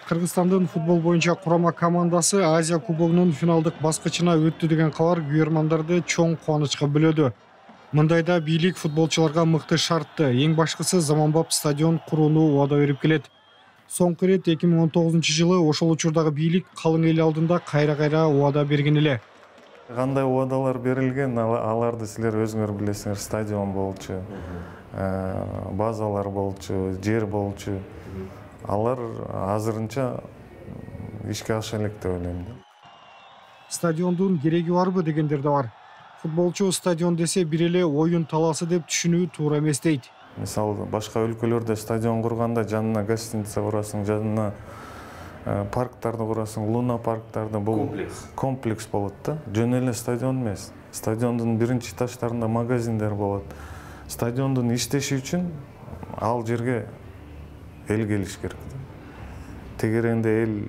Кыргызстандын футбол боюнча курама командасы Азия кубогунун финалдык баскычына өттү деген кабар күйөрмандарды чоң кубанычка бөлөдү. Мындайда бийлик футболчуларга мыкты шартты, эң башкысы заманбап стадион курууну убада берип келет. Соңку рет 2019-жылы ошол учурдагы бийлик калың эл алдында кайра убада берген эле. Кандай убадалар берилген, аларды силер өзүңөр билесиңер. Стадион болчу, базалар болчу, жер болчу. Алар азырынча ишке аша элек деп ойлойм. Стадиондун кереги барбы дегендер да бар. Футболчу стадион десе бир эле оюн талаасы деп түшүнүү туура эмес дейт. Мисалы башка өлкөлөрдө стадион курганда жанына гостиница курасың, жанына парктарды курасың, луна парктарды, бул комплекс болот да. Жөн эле стадион эмес. Стадиондун биринчи этаждарында магазиндер болот. Стадиондун иштеши үчүн ал жерге эл келиш керек. Тегеренде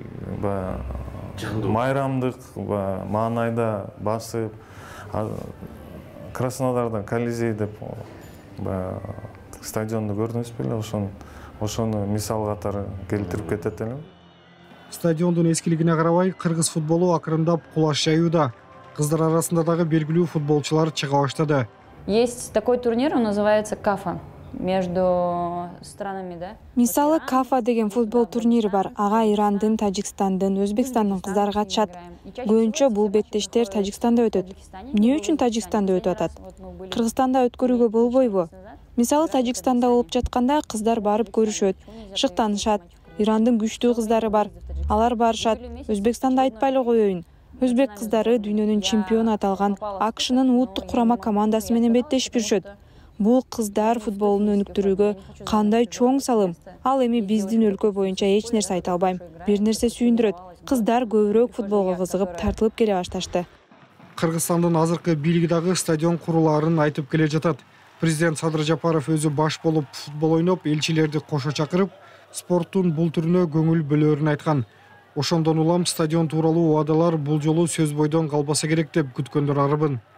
эл майрамдык маанайда басып, Краснодардан Колизей деп стадионду көрдүңүз беле? Ошону мисал катары келтирип кетет элем. Стадиондун эскилигине карабай, кыргыз футболу акырындап кулаш жаюуда. Кыздар арасында дагы белгилүү футболчулар чыга баштады. Есть такой турнир, он называется КАФА. Между странами, да? Мисалы КАФА деген футбол турнири бар. Ага Ирандын, Тажикстандын, Өзбекстандын кыздары катышат. Көбүнчө бул беттештер Тажикстанда өтөт. Эмне үчүн Тажикстанда өтүп атат? Кыргызстанда өткөрүүгө болбойбу? Мисалы Тажикстанда болуп жатканда кыздар барып көрүшөт, шыктанышат. Ирандын күчтүү кыздары бар. Алар барышат. Өзбекстанда айтпай эле коеюн. Өзбек кыздары дүйнөнүн чемпиону аталган АКШнын улуттук курама командасы менен беттешип жүрүшөт. Бул кыздар футболун өнүктүрүүгө кандай чоң салым. Ал эми биздин өлкө боюнча эч нерсе айта албайм. Бир нерсе сүйүндүрөт. Кыздар көбүрөөк футболго кызыгып, тартылып келе башташты. Кыргызстандын азыркы бийлиги дагы стадион курулаарын айтып келе жатат. Президент Садыр Жапаров өзү баш болуп футбол ойноп, элчилерди кошо чакырып, спорттун бул түрүнө көңүл бөлөөрүн айткан. Ошондон улам стадион тууралуу убадалар бул жолу сөз бойдон калбаса керек деп күткөндөр арбын.